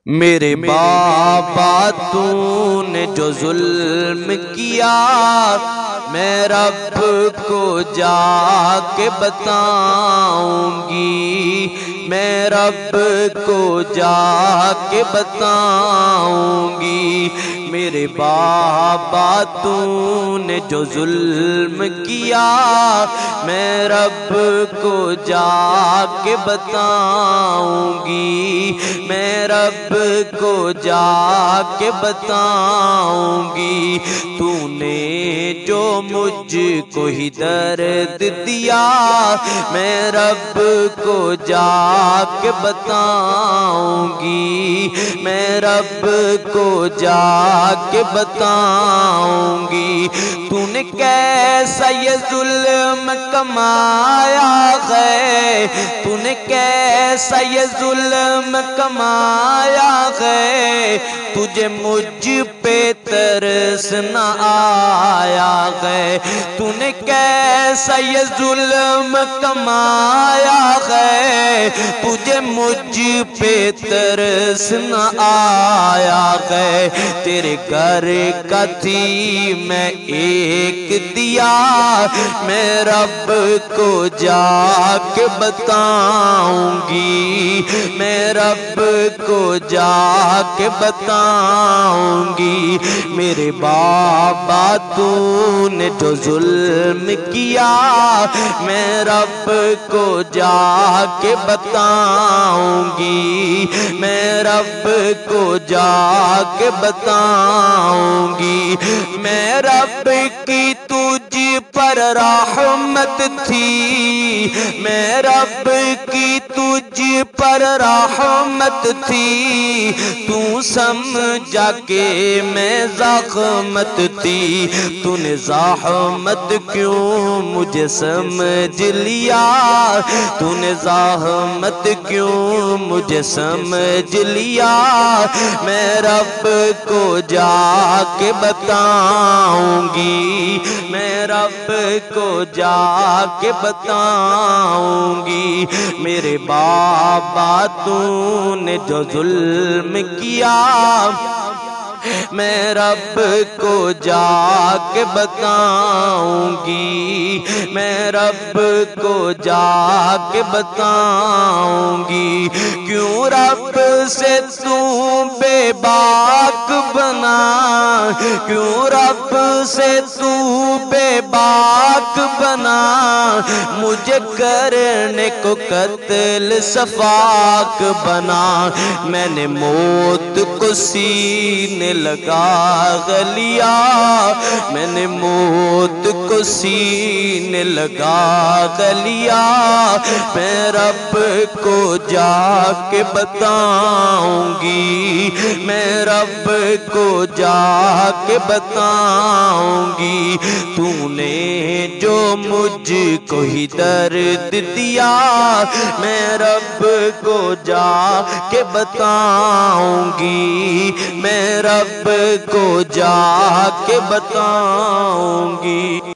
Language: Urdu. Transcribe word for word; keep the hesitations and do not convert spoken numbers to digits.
میرے بابا تو نے جو ظلم کیا میں رب کو جا کے بتاؤں گی، میں رب کو جا کے بتاؤں گی۔ میرے بابا تو نے جو ظلم کیا میں رب کو جا کے بتاؤں گی، میں رب کو جا کے بتاؤں گی۔ تو نے جو مجھ کو ہی درد دیا میں رب کو جا کے بتاؤں گی، میں رب کو جا کے بتاؤں گی۔ تو نے کیسا یہ ظلم کمایا ہے، تو نے کیسا یہ ظلم کمایا ہے، تجھے مجھ پہ ترس نہ آیا ہے۔ تو نے کیسا یہ ظلم کمایا ہے، تجھے مجھ پہ ترس نہ آیا ہے۔ تیرے گھر کا تھی میں ایک دیا میں رب کو جا کے بتاؤں گی، میں رب کو جا کے بتاؤں گی۔ میرے بابا تو نے جو ظلم کیا میں رب کو جا کے بتاؤں گی، میں رب کو جا کے بتاؤں گی۔ میں رب کی تجھ پر رحمت تھی، میں رب کی تجھ پر رحمت تھی، تو سمجھا کہ میں زحمت تھی۔ تو نے زحمت کیوں مجھے سمجھ لیا، تو نے زحمت کیوں مجھے سمجھ لیا۔ میں رب کو جا کے بتاؤں گی، میں رب کو جا کے بتاؤں گی۔ میرے بابا تو نے جو ظلم کیا میں رب کو جا کے بتاؤں گی، میں رب کو جا کے بتاؤں گی۔ کیوں رب سے تو بے باک بنا، کیوں رب سے تو بے باک بنا، مجھے کرنے کو قتل سفاک بنا۔ میں نے موت کو سینے لگا لیا، میں نے موت کو سینے لگا لیا۔ میں رب کو جا کے بتاؤں گی، میں رب کو جا کے بتاؤں گی۔ تو نے جو مجھ کو ہی درد دیا میں رب کو جا کے بتاؤں گی، میں رب کو جا کے بتاؤں گی۔